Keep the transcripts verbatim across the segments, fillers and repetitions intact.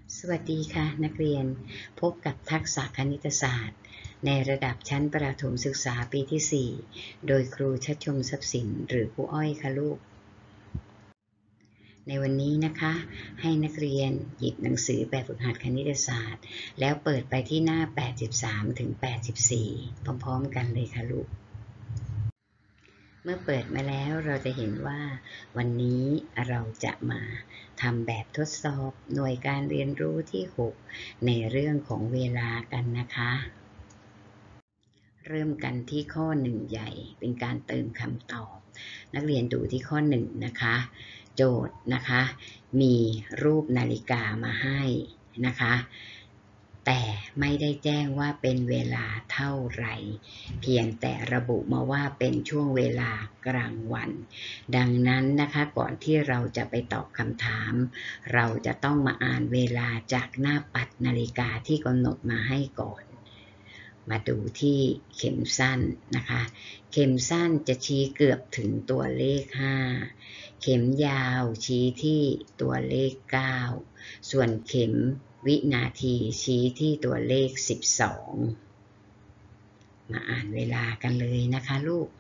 สวัสดีค่ะนักเรียนพบกับทักษะคณิตศาสตร์ในระดับชั้นประถมศึกษาปีที่สี่โดยครูชัดชมทรัพย์สินหรือครูอ้อยค่ะลูกในวันนี้นะคะให้นักเรียนหยิบหนังสือแบบฝึกหัดคณิตศาสตร์แล้วเปิดไปที่หน้าแปดสิบสามถึงแปดสิบสี่พร้อมๆกันเลยค่ะลูกเมื่อเปิดมาแล้วเราจะเห็นว่าวันนี้เราจะมาทำแบบทดสอบหน่วยการเรียนรู้ที่หกในเรื่องของเวลากันนะคะเริ่มกันที่ข้อหนึ่งใหญ่เป็นการเติมคำตอบนักเรียนดูที่ข้อหนึ่งนะคะโจทย์นะคะมีรูปนาฬิกามาให้นะคะแต่ไม่ได้แจ้งว่าเป็นเวลาเท่าไหร่เพียงแต่ระบุมาว่าเป็นช่วงเวลากลางวันดังนั้นนะคะก่อนที่เราจะไปตอบคำถามเราจะต้องมาอ่านเวลาจากหน้าปัดนาฬิกาที่กำหนดมาให้ก่อนมาดูที่เข็มสั้นนะคะเข็มสั้นจะชี้เกือบถึงตัวเลขห้าเข็มยาวชี้ที่ตัวเลขเก้าส่วนเข็มวินาทีชี้ที่ตัวเลขสิบสองมาอ่านเวลากันเลยนะคะลูก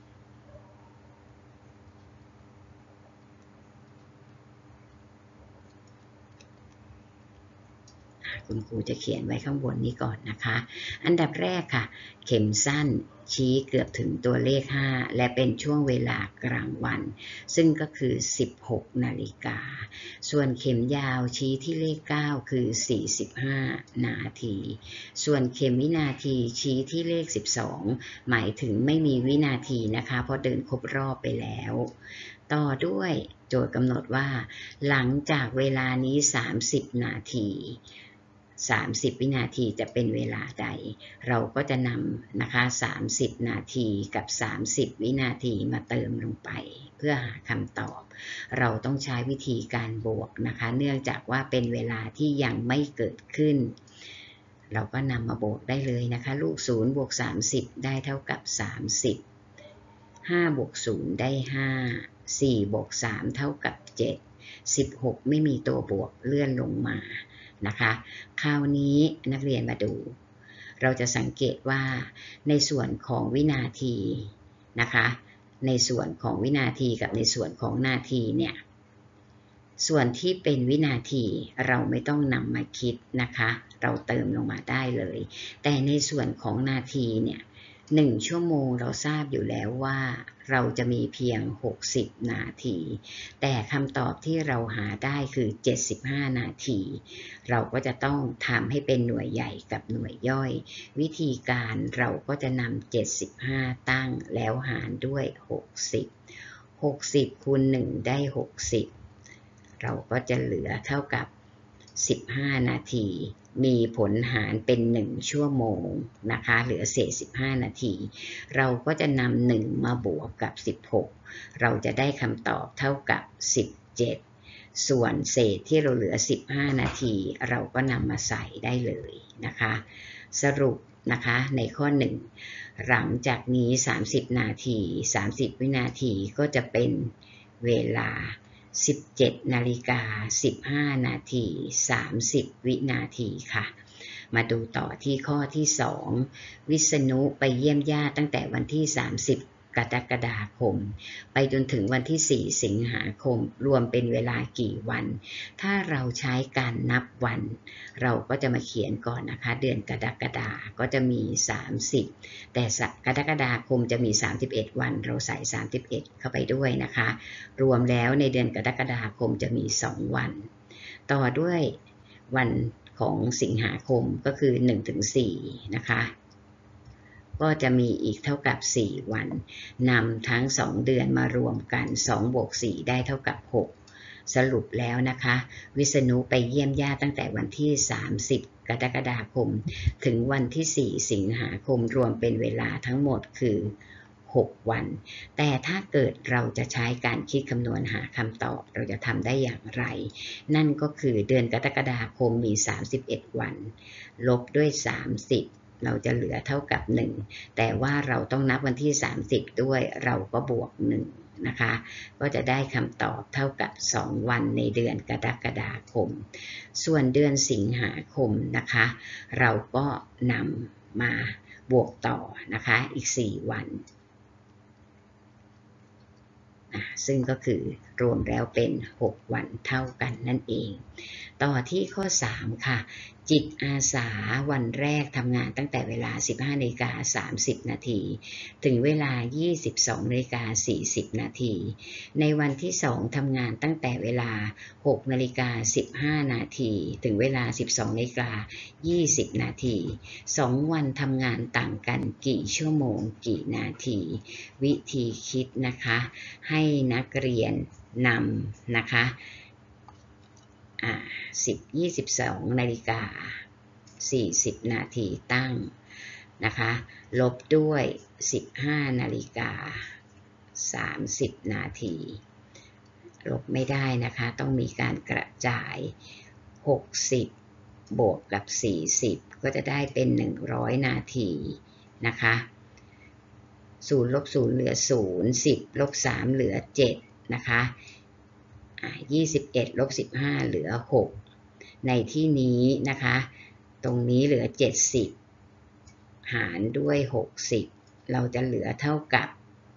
คุณครูจะเขียนไว้ข้างบนนี้ก่อนนะคะอันดับแรกค่ะเข็มสั้นชี้เกือบถึงตัวเลขห้าและเป็นช่วงเวลากลางวันซึ่งก็คือสิบหกนาฬิกาส่วนเข็มยาวชี้ที่เลขเก้าคือสี่สิบห้านาทีส่วนเข็มวินาทีชี้ที่เลขสิบสองหมายถึงไม่มีวินาทีนะคะเพราะเดินครบรอบไปแล้วต่อด้วยโจทย์กำหนดว่าหลังจากเวลานี้สามสิบนาทีสามสิบวินาทีจะเป็นเวลาใดเราก็จะนำนะคะสามสิบนาทีกับสามสิบวินาทีมาเติมลงไปเพื่อหาคำตอบเราต้องใช้วิธีการบวกนะคะเนื่องจากว่าเป็นเวลาที่ยังไม่เกิดขึ้นเราก็นำมาบวกได้เลยนะคะลูกศูนย์บวกสามสิบได้เท่ากับสามสิบห้าบวกศูนย์ได้ห้า สี่บวกสามเท่ากับเจ็ด สิบหกไม่มีตัวบวกเลื่อนลงมานะคะคราวนี้นักเรียนมาดูเราจะสังเกตว่าในส่วนของวินาทีนะคะในส่วนของวินาทีกับในส่วนของนาทีเนี่ยส่วนที่เป็นวินาทีเราไม่ต้องนำมาคิดนะคะเราเติมลงมาได้เลยแต่ในส่วนของนาทีเนี่ยหนึ่งชั่วโมงเราทราบอยู่แล้วว่าเราจะมีเพียงหกสิบนาทีแต่คำตอบที่เราหาได้คือเจ็ดสิบห้านาทีเราก็จะต้องทำให้เป็นหน่วยใหญ่กับหน่วยย่อยวิธีการเราก็จะนำเจ็ดสิบห้าตั้งแล้วหารด้วยหกสิบ หกสิบคูณหนึ่งได้หกสิบเราก็จะเหลือเท่ากับสิบห้านาทีมีผลหารเป็นหนึ่งชั่วโมงนะคะเหลือเศษสิบห้านาทีเราก็จะนำหนึ่งมาบวกกับสิบหกเราจะได้คำตอบเท่ากับสิบเจ็ดส่วนเศษที่เราเหลือสิบห้านาทีเราก็นำมาใส่ได้เลยนะคะสรุปนะคะในข้อหนึ่งหลังจากนี้สามสิบนาทีสามสิบวินาทีก็จะเป็นเวลาสิบเจ็ดนาฬิกาสิบห้านาทีสามสิบวินาทีค่ะมาดูต่อที่ข้อที่สองวิษณุไปเยี่ยมญาติตั้งแต่วันที่สามสิบกรกฎาคมไปจนถึงวันที่สี่สิงหาคมรวมเป็นเวลากี่วันถ้าเราใช้การนับวันเราก็จะมาเขียนก่อนนะคะเดือนกรกฎาคมก็จะมีสามสิบแต่กรกฎาคมจะมีสามสิบเอ็ดวันเราใส่สามสิบเอ็ดเข้าไปด้วยนะคะรวมแล้วในเดือนกรกฎาคมจะมีสองวันต่อด้วยวันของสิงหาคมก็คือหนึ่งถึงสี่นะคะก็จะมีอีกเท่ากับสี่วันนำทั้งสองเดือนมารวมกันสองบวกสี่ได้เท่ากับหกสรุปแล้วนะคะวิษณุไปเยี่ยมญาติตั้งแต่วันที่สามสิบกรกฎาคมถึงวันที่สี่สิงหาคมรวมเป็นเวลาทั้งหมดคือหกวันแต่ถ้าเกิดเราจะใช้การคิดคำนวณหาคำตอบเราจะทำได้อย่างไรนั่นก็คือเดือนกรกฎาคมมีสามสิบเอ็ดวันลบด้วยสามสิบเราจะเหลือเท่ากับหนึ่งแต่ว่าเราต้องนับวันที่สามสิบด้วยเราก็บวกหนึ่งนะคะก็จะได้คำตอบเท่ากับสองวันในเดือนกรกฎาคมส่วนเดือนสิงหาคมนะคะเราก็นำมาบวกต่อนะคะอีกสี่วันซึ่งก็คือรวมแล้วเป็นหกวันเท่ากันนั่นเองต่อที่ข้อสามค่ะจิตอาสาวันแรกทำงานตั้งแต่เวลา สิบห้านาฬิกาสามสิบนาทีถึงเวลา ยี่สิบสองนาฬิกาสี่สิบนาทีในวันที่สองทำงานตั้งแต่เวลา หกนาฬิกาสิบห้านาทีถึงเวลา สิบสองนาฬิกายี่สิบนาทีสองวันทำงานต่างกันกี่ชั่วโมงกี่นาทีวิธีคิดนะคะให้นักเรียนนำนะคะสิบ ยี่สิบสองนาฬิกาสี่สิบนาทีตั้งนะคะลบด้วยสิบห้านาฬิกาสามสิบนาทีลบไม่ได้นะคะต้องมีการกระจายหกสิบบวกกับสี่สิบก็จะได้เป็นหนึ่งร้อยนาทีนะคะศูนย์ลบศูนย์เหลือศูนย์ สิบลบสามเหลือเจ็ดนะคะยี่สิบเอ็ดลบสิบห้าเหลือหกในที่นี้นะคะตรงนี้เหลือเจ็ดสิบหารด้วยหกสิบเราจะเหลือเท่ากับ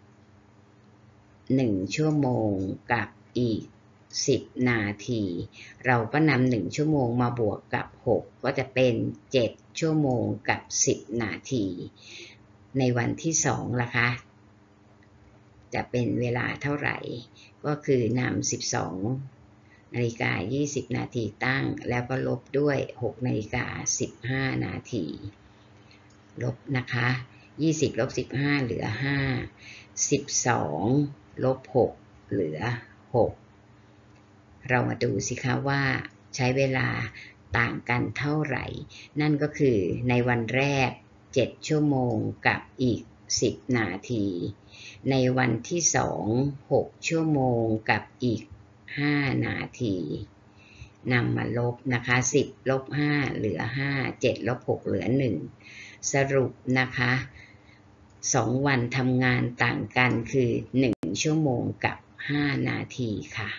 หนึ่งชั่วโมงกับอีกสิบนาทีเราก็นำหนึ่งชั่วโมงมาบวกกับหกก็จะเป็นเจ็ดชั่วโมงกับสิบนาทีในวันที่สองล่ะคะจะเป็นเวลาเท่าไหร่ก็คือนำสิบสองนาฬิกายี่สิบนาทีตั้งแล้วก็ลบด้วยหกนาฬิกาสิบห้านาทีลบนะคะยี่สิบลบสิบห้าเหลือห้า สิบสองลบหกเหลือหกเรามาดูสิคะว่าใช้เวลาต่างกันเท่าไหร่นั่นก็คือในวันแรกเจ็ดชั่วโมงกับอีกสิบนาทีในวันที่สองหกชั่วโมงกับอีกห้านาทีนำมาลบนะคะสิบลบห้าเหลือห้า เจ็ดลบหกเหลือหนึ่งสรุปนะคะสองวันทำงานต่างกันคือหนึ่งชั่วโมงกับห้านาทีค่ะ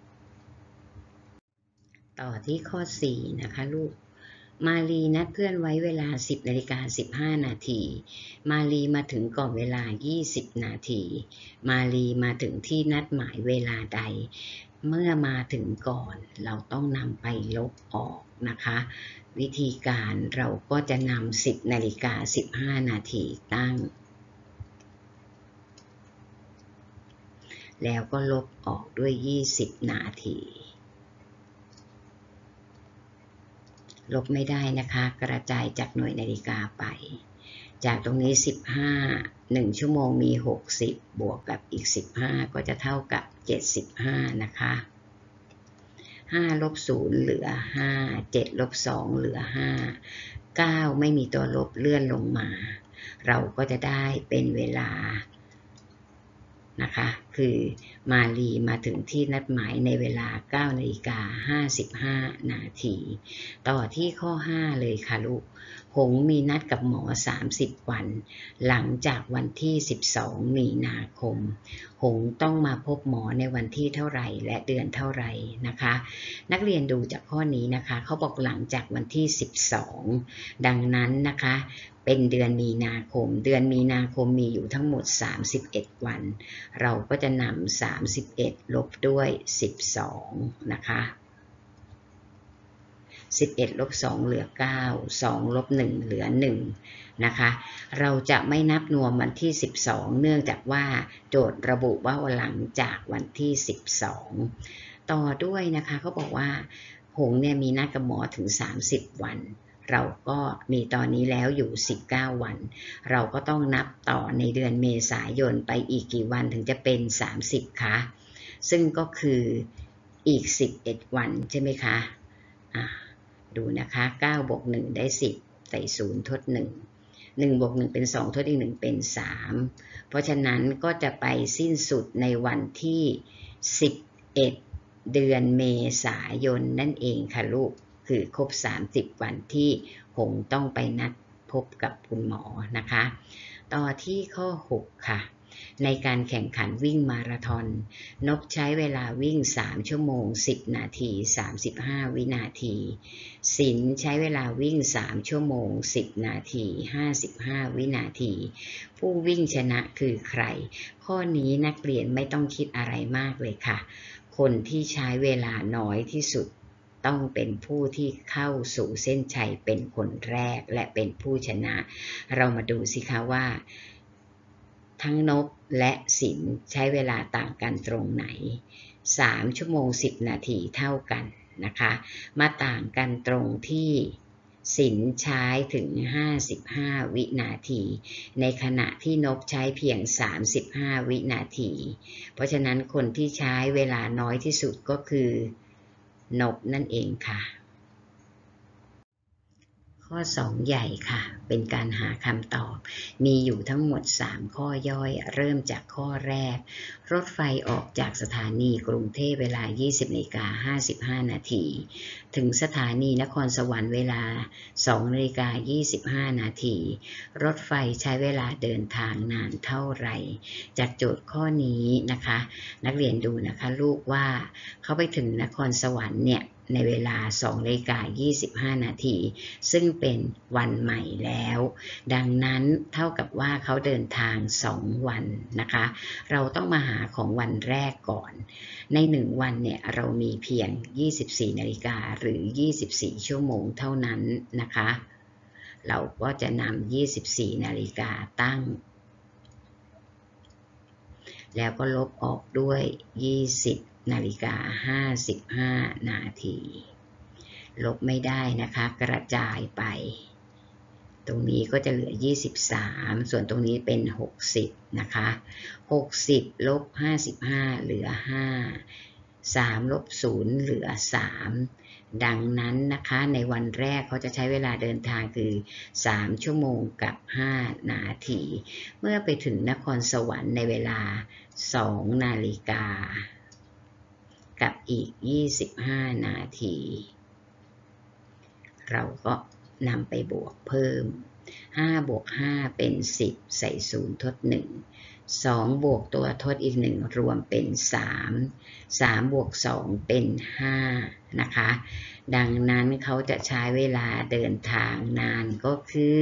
ต่อที่ข้อสี่นะคะลูกมาลีนัดเพื่อนไว้เวลา สิบนาฬิกาสิบห้านาทีมาลีมาถึงก่อนเวลายี่สิบนาทีมาลีมาถึงที่นัดหมายเวลาใดเมื่อมาถึงก่อนเราต้องนำไปลบออกนะคะวิธีการเราก็จะนำสิบนาฬิกาสิบห้านาทีตั้งแล้วก็ลบออกด้วยยี่สิบนาทีลบไม่ได้นะคะกระจายจากหน่วยนาฬิกาไปจากตรงนี้สิบห้า หนึ่งชั่วโมงมีหกสิบบวกกับอีกสิบห้าก็จะเท่ากับเจ็ดสิบห้านะคะห้าลบศูนย์เหลือห้า เจ็ดลบสองเหลือห้า เก้าไม่มีตัวลบเลื่อนลงมาเราก็จะได้เป็นเวลานะคะคือมาลีมาถึงที่นัดหมายในเวลา เก้านาฬิกาห้าสิบห้านาทีต่อที่ข้อห้าเลยค่ะลูกหงมีนัดกับหมอสามสิบวันหลังจากวันที่สิบสองมีนาคมหงต้องมาพบหมอในวันที่เท่าไหร่และเดือนเท่าไหร่นะคะนักเรียนดูจากข้อนี้นะคะเขาบอกหลังจากวันที่สิบสองดังนั้นนะคะเป็นเดือนมีนาคมเดือนมีนาคมมีอยู่ทั้งหมดสามสิบเอ็ดวันเราก็จะนำสามสิบเอ็ดลบด้วยสิบสองนะคะสิบเอ็ดลบสองเหลือเก้า สองลบหนึ่งเหลือหนึ่งนะคะเราจะไม่นับรวมวันที่สิบสองเนื่องจากว่าโจทย์ระบุว่าหลังจากวันที่สิบสองต่อด้วยนะคะเขาบอกว่าหงเนี่ยมีนัดกับหมอถึงสามสิบวันเราก็มีตอนนี้แล้วอยู่สิบเก้าวันเราก็ต้องนับต่อในเดือนเมษายนไปอีกกี่วันถึงจะเป็นสามสิบคะซึ่งก็คืออีกสิบเอ็ดวันใช่ไหมคะอ่าดูนะคะเก้าบวกหนึ่งได้สิบใส่ศูนย์ทดหนึ่ง หนึ่งบวกหนึ่งเป็นสองทดอีกหนึ่งเป็นสามเพราะฉะนั้นก็จะไปสิ้นสุดในวันที่สิบเอ็ดเดือนเมษายนนั่นเองค่ะลูกคือครบสามสิบวันที่หงต้องไปนัดพบกับคุณหมอนะคะต่อที่ข้อหกค่ะในการแข่งขันวิ่งมาราธอนนบใช้เวลาวิ่งสามชั่วโมงสิบนาทีสามสิบห้าวินาทีศิลป์ใช้เวลาวิ่งสามชั่วโมงสิบนาทีห้าสิบห้าวินาทีผู้วิ่งชนะคือใครข้อนี้นักเรียนไม่ต้องคิดอะไรมากเลยค่ะคนที่ใช้เวลาน้อยที่สุดต้องเป็นผู้ที่เข้าสู่เส้นชัยเป็นคนแรกและเป็นผู้ชนะเรามาดูสิคะว่าทั้งนบและศิลป์ใช้เวลาต่างกันตรงไหนสามชั่วโมงสิบนาทีเท่ากันนะคะมาต่างกันตรงที่ศิลป์ใช้ถึงห้าสิบห้าวินาทีในขณะที่นบใช้เพียงสามสิบห้าวินาทีเพราะฉะนั้นคนที่ใช้เวลาน้อยที่สุดก็คือนบนั่นเองค่ะข้อสองใหญ่ค่ะเป็นการหาคำตอบมีอยู่ทั้งหมดสามข้อย่อยเริ่มจากข้อแรกรถไฟออกจากสถานีกรุงเทพเวลา ยี่สิบนาฬิกาห้าสิบห้านาทีถึงสถานีนครสวรรค์เวลา สองนาฬิกายี่สิบห้านาทีรถไฟใช้เวลาเดินทางนานเท่าไหร่จากโจทย์ข้อนี้นะคะนักเรียนดูนะคะลูกว่าเขาไปถึงนครสวรรค์เนี่ยในเวลา สองนาฬิกายี่สิบห้านาทีซึ่งเป็นวันใหม่แล้วดังนั้นเท่ากับว่าเขาเดินทางสองวันนะคะเราต้องมาหาของวันแรกก่อนในหนึ่งวันเนี่ยเรามีเพียงยี่สิบสี่นาฬิกาหรือยี่สิบสี่ชั่วโมงเท่านั้นนะคะเราก็จะนำยี่สิบสี่นาฬิกาตั้งแล้วก็ลบออกด้วยยี่สิบนาฬิกาห้าสิบห้านาทีลบไม่ได้นะคะกระจายไปตรงนี้ก็จะเหลือยี่สิบสามส่วนตรงนี้เป็นหกสิบนะคะหกสิบลบห้าสิบห้าเหลือห้า สามลบศูนย์เหลือสามดังนั้นนะคะในวันแรกเขาจะใช้เวลาเดินทางคือสามชั่วโมงกับห้านาทีเมื่อไปถึงนครสวรรค์ในเวลาสองนาฬิกากับอีกยี่สิบห้านาทีเราก็นำไปบวกเพิ่มห้าบวกห้าเป็นสิบใส่ศูนย์ทดหนึ่งสองบวกตัวทดอีกหนึ่งรวมเป็นสามสามบวกสองเป็นห้านะคะดังนั้นเขาจะใช้เวลาเดินทางนานก็คือ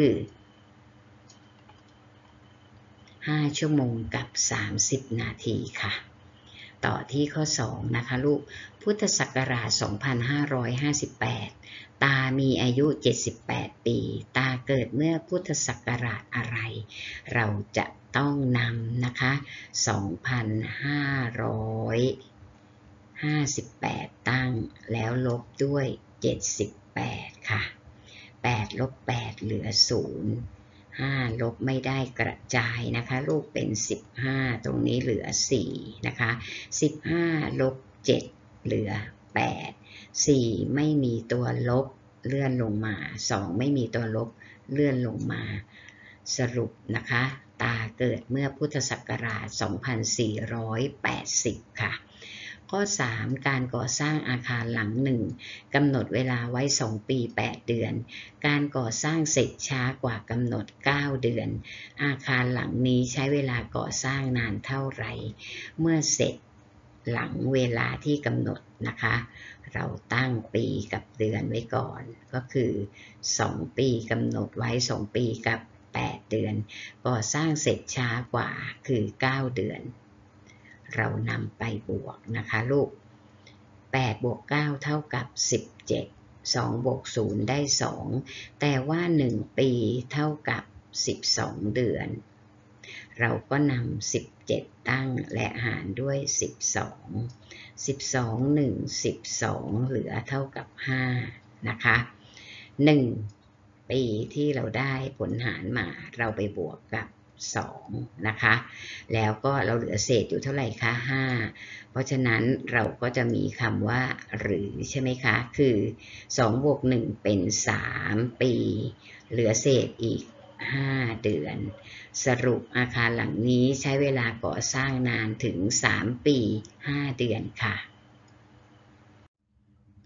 ห้าชั่วโมงกับสามสิบนาทีค่ะต่อที่ข้อสองนะคะลูกพุทธศักราชสองพันห้าร้อยห้าสิบแปดตามีอายุเจ็ดสิบแปดปีตาเกิดเมื่อพุทธศักราชอะไรเราจะต้องนำนะคะสองพันห้าร้อยห้าสิบแปดตั้งแล้วลบด้วยเจ็ดสิบแปดค่ะแปดลบแปดเหลือศูนย์ห้าลบไม่ได้กระจายนะคะลูกเป็นสิบห้าตรงนี้เหลือสี่นะคะสิบห้าลบเจ็ดเหลือแปดสี่ไม่มีตัวลบเลื่อนลงมาสองไม่มีตัวลบเลื่อนลงมาสรุปนะคะตาเกิดเมื่อพุทธศักราชสองพันสี่ร้อยแปดสิบค่ะข้อสามการก่อสร้างอาคารหลังหนึ่งกำหนดเวลาไว้สองปีแปดเดือนการก่อสร้างเสร็จช้ากว่ากำหนดเก้าเดือนอาคารหลังนี้ใช้เวลาก่อสร้างนานเท่าไหร่เมื่อเสร็จหลังเวลาที่กำหนดนะคะเราตั้งปีกับเดือนไว้ก่อนก็คือสองปีกำหนดไว้สองปีกับแปดเดือนก่อสร้างเสร็จช้ากว่าคือเก้าเดือนเรานำไปบวกนะคะลูกแปดบวกเก้าเท่ากับสิบเจ็ด สองบวกศูนย์ได้สองแต่ว่าหนึ่งปีเท่ากับสิบสองเดือนเราก็นำสิบเจ็ดตั้งและหารด้วยสิบสอง สิบสอง หนึ่ง สิบสองเหลือเท่ากับห้านะคะหนึ่งปีที่เราได้ผลหารมาเราไปบวกกับสองนะคะแล้วก็เราเหลือเศษอยู่เท่าไหร่คะห้าเพราะฉะนั้นเราก็จะมีคำว่าหรือใช่ไหมคะคือสองบวกหนึ่งเป็นสามปีเหลือเศษอีกห้าเดือนสรุปอาคารหลังนี้ใช้เวลาก่อสร้างนานถึงสามปีห้าเดือนค่ะ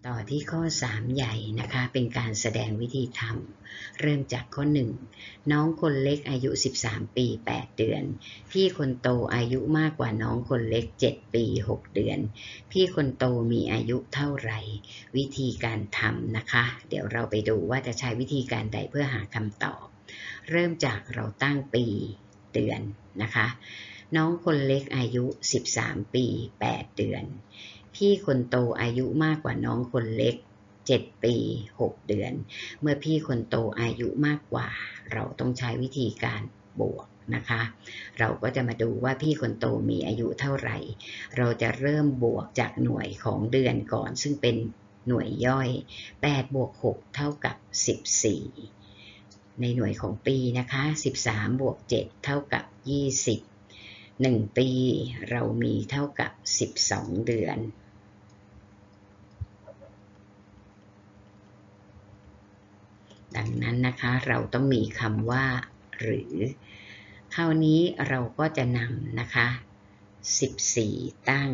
ต่อที่ข้อสามใหญ่นะคะเป็นการแสดงวิธีทำเริ่มจากข้อหนึ่งน้องคนเล็กอายุสิบสามปีแปดเดือนพี่คนโตอายุมากกว่าน้องคนเล็กเจ็ดปีหกเดือนพี่คนโตมีอายุเท่าไหร่วิธีการทำนะคะเดี๋ยวเราไปดูว่าจะใช้วิธีการใดเพื่อหาคำตอบเริ่มจากเราตั้งปีเดือนนะคะน้องคนเล็กอายุสิบสามปีแปดเดือนพี่คนโตอายุมากกว่าน้องคนเล็กเจ็ดปีหกเดือนเมื่อพี่คนโตอายุมากกว่าเราต้องใช้วิธีการบวกนะคะเราก็จะมาดูว่าพี่คนโตมีอายุเท่าไหร่เราจะเริ่มบวกจากหน่วยของเดือนก่อนซึ่งเป็นหน่วยย่อยแปดบวกหกเท่ากับสิบสี่ในหน่วยของปีนะคะสิบสามบวกเจ็ดเท่ากับยี่สิบหนึ่งปีเรามีเท่ากับสิบสองเดือนดังนั้นนะคะเราต้องมีคำว่าหรือคราวนี้เราก็จะนำนะคะสิบสี่ตั้ง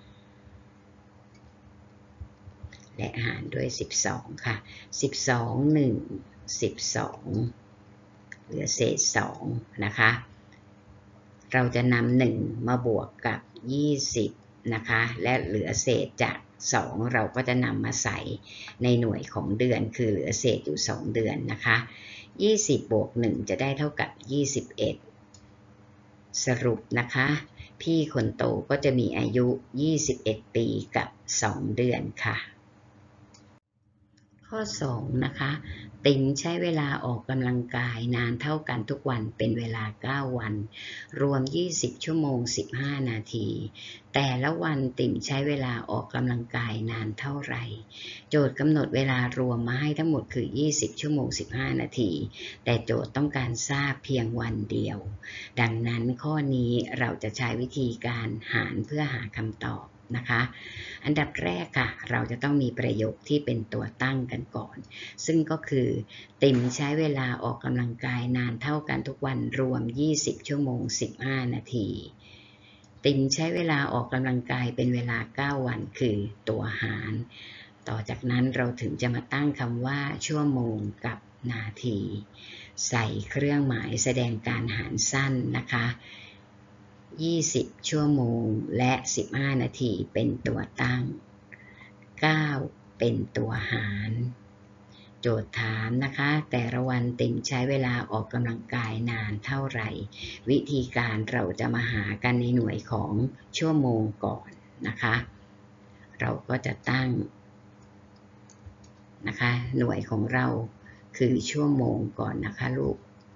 และหารด้วยสิบสองค่ะสิบสอง หนึ่ง สิบสองเหลือเศษสองนะคะเราจะนำหนึ่งมาบวกกับยี่สิบนะคะและเหลือเศษจากสองเราก็จะนำมาใส่ในหน่วยของเดือนคือเหลือเศษอยู่สองเดือนนะคะยี่สิบบวกหนึ่งจะได้เท่ากับยี่สิบเอ็ดสรุปนะคะพี่คนโตก็จะมีอายุยี่สิบเอ็ดปีกับสองเดือนค่ะข้อสองนะคะติ๋มใช้เวลาออกกำลังกายนานเท่ากันทุกวันเป็นเวลาเก้าวันรวมยี่สิบชั่วโมงสิบห้านาทีแต่ละวันติ๋มใช้เวลาออกกำลังกายนานเท่าไหร่โจทย์กำหนดเวลารวมมาให้ทั้งหมดคือยี่สิบชั่วโมงสิบห้านาทีแต่โจทย์ต้องการทราบเพียงวันเดียวดังนั้นข้อนี้เราจะใช้วิธีการหารเพื่อหาคำตอบนะคะอันดับแรกค่ะเราจะต้องมีประโยคที่เป็นตัวตั้งกันก่อนซึ่งก็คือติ๋มใช้เวลาออกกำลังกายนานเท่ากันทุกวันรวมยี่สิบชั่วโมงสิบห้านาทีติ๋มใช้เวลาออกกำลังกายเป็นเวลาเก้าวันคือตัวหารต่อจากนั้นเราถึงจะมาตั้งคำว่าชั่วโมงกับนาทีใส่เครื่องหมายแสดงการหารสั้นนะคะยี่สิบชั่วโมงและสิบห้านาทีเป็นตัวตั้งเก้าเป็นตัวหารโจทย์ถามนะคะแต่ละวันติ๋มใช้เวลาออกกำลังกายนานเท่าไหร่วิธีการเราจะมาหากันในหน่วยของชั่วโมงก่อนนะคะเราก็จะตั้งนะคะหน่วยของเราคือชั่วโมงก่อนนะคะลูก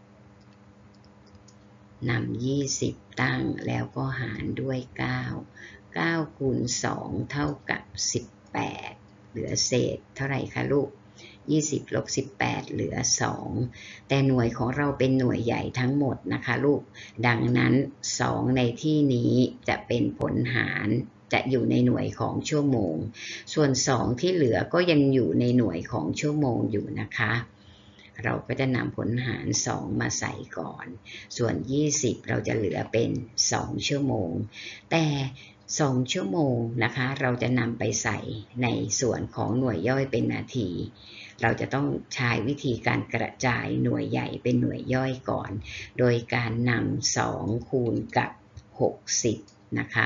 นำยี่สิบตั้งแล้วก็หารด้วยเก้า เก้าคูณสองเท่ากับสิบแปดเหลือเศษเท่าไหร่คะลูกยี่สิบลบสิบแปดเหลือสองแต่หน่วยของเราเป็นหน่วยใหญ่ทั้งหมดนะคะลูกดังนั้นสองในที่นี้จะเป็นผลหารจะอยู่ในหน่วยของชั่วโมงส่วนสองที่เหลือก็ยังอยู่ในหน่วยของชั่วโมงอยู่นะคะเราก็จะนำผลหารสองมาใส่ก่อนส่วนยี่สิบเราจะเหลือเป็นสองชั่วโมงแต่สองชั่วโมงนะคะเราจะนำไปใส่ในส่วนของหน่วยย่อยเป็นนาทีเราจะต้องใช้วิธีการกระจายหน่วยใหญ่เป็นหน่วยย่อยก่อนโดยการนำสองคูณกับหกสิบนะคะ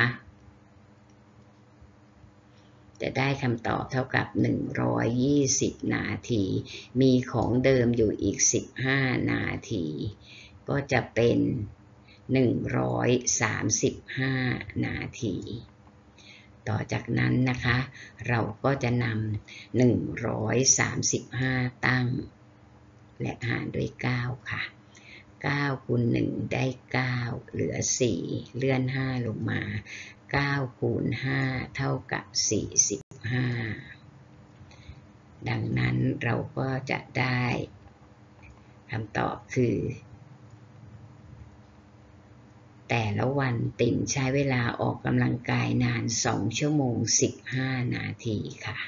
จะได้คำตอบเท่ากับหนึ่งร้อยยี่สิบนาทีมีของเดิมอยู่อีกสิบห้านาทีก็จะเป็นหนึ่งร้อยสามสิบห้านาทีต่อจากนั้นนะคะเราก็จะนำหนึ่งร้อยสามสิบห้าตั้งและหารด้วยเก้าค่ะเก้าคูณหนึ่งได้เก้าเหลือสี่เลื่อนห้าลงมาเก้าคูณห้าเท่ากับสี่สิบห้าดังนั้นเราก็จะได้คำตอบคือแต่ละวันติ๋มใช้เวลาออกกำลังกายนานสองชั่วโมงสิบห้านาทีค่ะ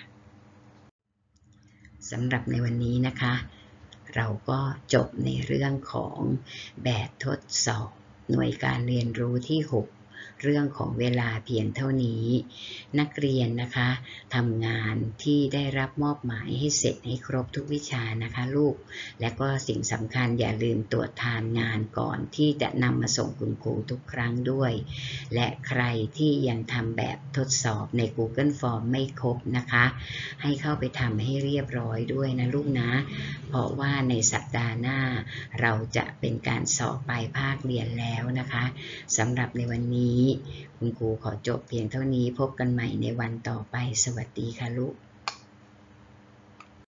สำหรับในวันนี้นะคะเราก็จบในเรื่องของแบบทดสอบหน่วยการเรียนรู้ที่หกเรื่องของเวลาเพียงเท่านี้นักเรียนนะคะทำงานที่ได้รับมอบหมายให้เสร็จให้ครบทุกวิชานะคะลูกและก็สิ่งสำคัญอย่าลืมตรวจทานงานก่อนที่จะนำมาส่งคุณครูทุกครั้งด้วยและใครที่ยังทำแบบทดสอบใน Google Form ไม่ครบนะคะให้เข้าไปทำให้เรียบร้อยด้วยนะลูกนะเพราะว่าในสัปดาห์หน้าเราจะเป็นการสอบปลายภาคเรียนแล้วนะคะสำหรับในวันนี้คุณครูขอจบเพียงเท่านี้พบกันใหม่ในวันต่อไปสวัสดีค่ะลูก